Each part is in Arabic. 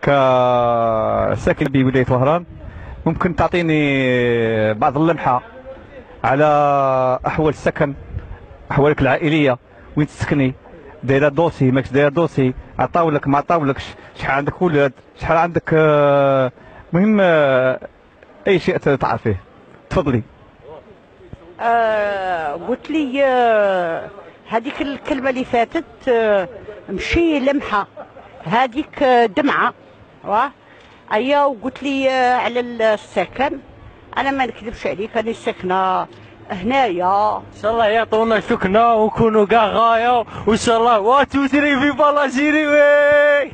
كساكن بولاية وهران، ممكن تعطيني بعض اللمحة على أحوال السكن، أحوالك العائلية، وين تسكني، دايرة دوسي ماكش دايرة دوسي، عطاولك ما عطاولكش، شحال عندك ولاد، شحال عندك، مهم أي شيء تعرفيه. تفضلي. قلت لي هذيك الكلمة اللي فاتت مشي لمحة، هذيك دمعة. أيا وقلت لي على السكن، أنا ما نكذبش عليك، أنا ساكنة هنايا. ان شاء الله يعطونا سكنة ونكونوا كاع غاية، وان شاء الله واتو تري في بالاجيري. وي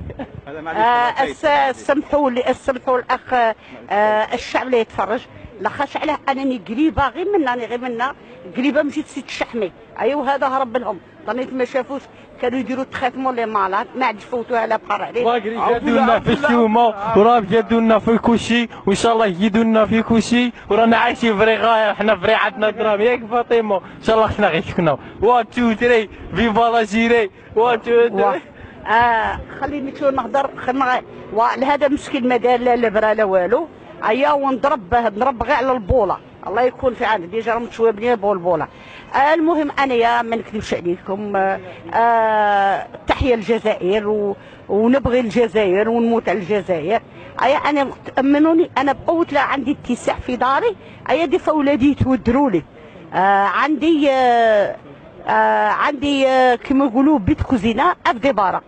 سمحوا لي، سمحوا الاخ الشعب اللي يتفرج، لاخاطش علاه انني قريبه غير منا قريبه مشيت سيت الشحمي. ايوا هذا هرب لهم، ظنيت ما شافوش، كانوا يديروا تخاتموا لي مالات، ما عادش فوتوها على بحر عليه. باقي جادونا في الشومه وراه جادونا في كلشي، وان شاء الله يجدونا في كلشي، ورانا عايشين فري غايه، حنا فري عندنا دراهم ياك فاطمه، ان شاء الله حنا غير سكنوا. 1 2 3 فيفا لا جيري. 1 2 3. خليني شو نهضر هذا مسكين ما دار لا لبره لا والو. ايا ونضرب غير على البوله، الله يكون في عونه، ديجا راهم متشوابين بوله. المهم انايا ما نكذبش عليكم، تحيا الجزائر ونبغي الجزائر ونموت على الجزائر. ايا انا تامنوني، انا بقوه لا عندي اتساع في داري، ايا دي فولادي يتودروا لي. عندي كما يقولوا بيت كوزينه افدي بارا.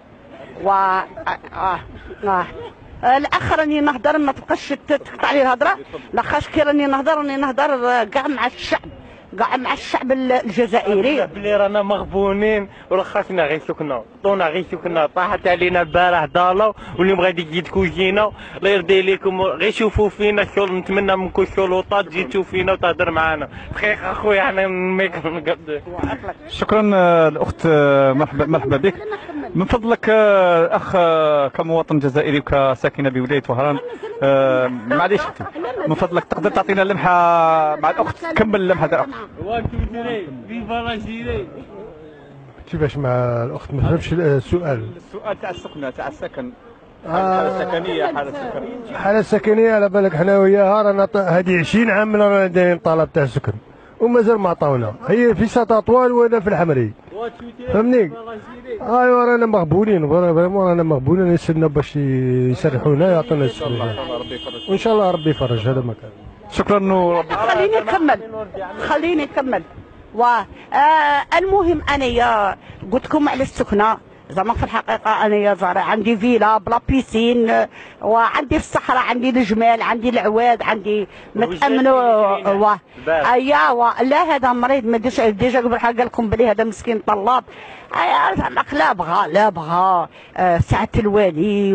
الاخ راني نهضر، ما تبقاش تقطع لي الهضره، لاخاطش كي راني نهضر كاع مع الشعب الجزائري. بلي رانا مغبونين ورخصنا غير سكنه، عطونا غير سكنه، طاحت علينا البارح ضاله، واليوم غادي تجي كوزينه. الله يرضي لكم غير شوفوا فينا الشغل، نتمنى منكم السلطات تجي تشوف فينا وتهضر معنا. دقيقه اخويا انا نقد. شكرا الاخت، مرحبا بك. من فضلك اخ، كمواطن جزائري وكساكنه بولايه وهران، معليش اختي، من فضلك تقدر تعطينا لمحه مع الاخت، كمل اللمحه تاع الاخت. 1 2 3 فيفا لا جيري. كيفاش مع الاخت؟ ما فهمتش السؤال. السؤال تاع السكنه، تاع السكن، حالة سكنية، حالة سكنية. على بالك حنا وياها رانا هذه 20 عام رانا دايرين طلب تاع السكن ومازال ما عطاونا، هي في ساط اطوال وانا في الحمري، فهمني. ايوا رانا مغبونين، فريمون رانا مغبونين، نستناو باش يسرحونا يعطونا السكن، وان شاء الله ربي يفرج. هذا ما كان. شكرا وربي. خليني نكمل. المهم انايا قلت لكم على السكنه، زعما في الحقيقه انايا زهره عندي فيلا بلا بيسين، وعندي في الصحراء، عندي الجمال، عندي العواد، عندي متامنوا. ايوا لا هذا مريض ما ديش ديجا قبل قال لكم بلي هذا مسكين طلاب. زعما لا بغى سعه الوالي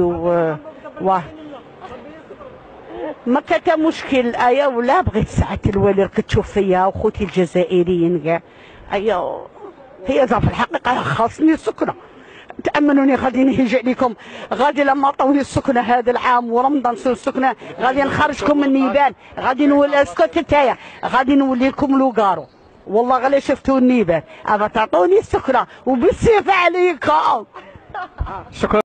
ما كان مشكل. ايا ولا بغيت سعه الوالي راك تشوف فيا وخوتي الجزائريين كاع. ايا هي في الحقيقه خاصني السكنه، تأمنوني غادي نهج عليكم، غادي لما عطوني السكنه هذا العام ورمضان سوء السكنه غادي نخرجكم من النيبان، غادي نولي اسكت نتايا، غادي نولي لكم لوكارو، والله غير شفتوا النيبان، ابا تعطوني السكنه وبالسيف عليكم. شكرا.